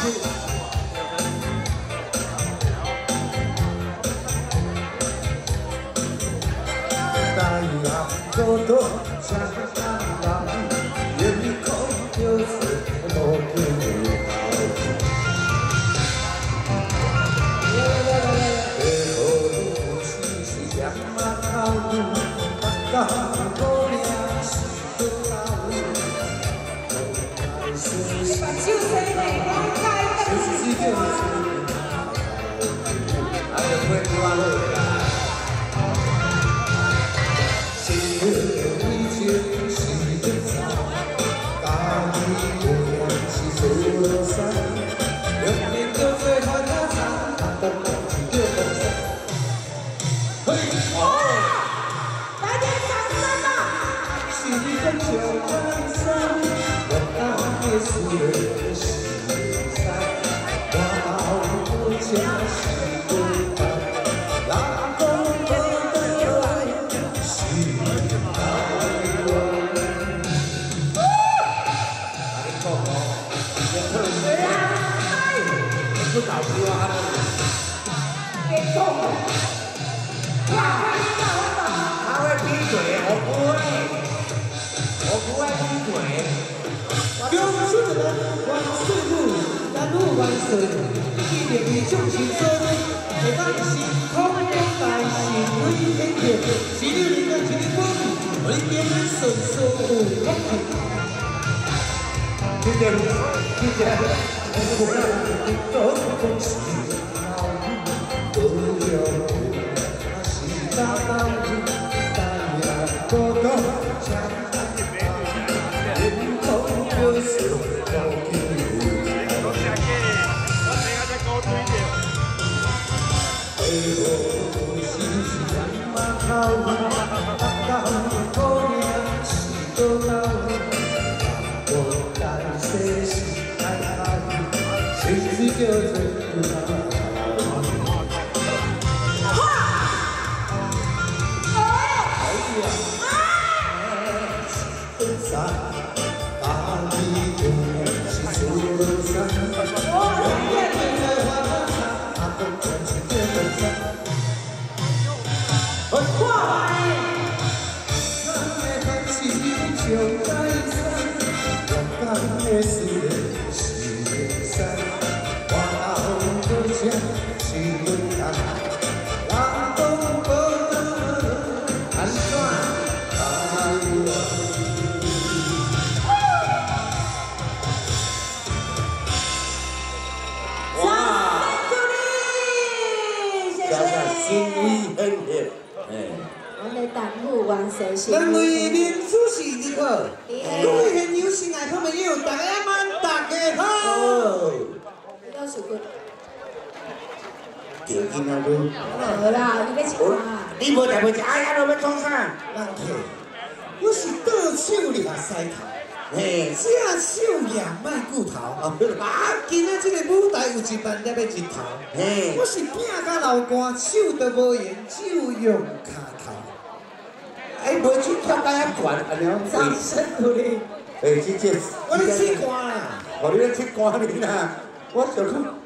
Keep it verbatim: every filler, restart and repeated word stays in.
大呀，多多想想，夜空就是我的好。背后的气息像马跑，大家都俩是个道理。把酒杯内放开，就是就是。还有会抓了啦。 一切是真相，大地不要去受伤。两边都在看那场，但梦境就分散。嘿，哦，来点掌声吧！是你的小南山，我爱的是人心山，我爱的家是东方。 不搞笑啊！别动！哇，他会闭嘴，我不会，我不会闭嘴。用出人万岁路，咱路万岁，一点一种青春，我当时空中来是为天天，是你领导一分，我一点顺顺有福气。听见？听见？ 我让你都恭喜，都有那是大道理，大呀多多强大，人口就是高低。背后不是两马靠，大道多呀是多道理，我但是是爱他。 谁是就最不好？哎呀！分散，大地永远是苏州山。永远在花花场，阿公全是这份山。很快，咱的感情就在山，我讲的是是山。 是勇敢，让东北安全台湾。哇！祝你，谢谢。心意很热，哎。我们党务完成心意。咱为民主持你好，各位现有新来朋友，大家们大家好。要是个。 叫囡仔都好啦，你要唱啊？你无代无食，哎呀，你要创啥？人客，我是倒手掠西头，嘿，正手掠卖骨头。啊，今仔这个舞台有一万粒的日头，嘿，我是拼甲流汗，手都无用，只用骹头。哎，无去跳甲遐悬，安尼。掌声鼓励。哎，姐姐，我咧唱歌啦。我咧唱歌你啦，我想讲。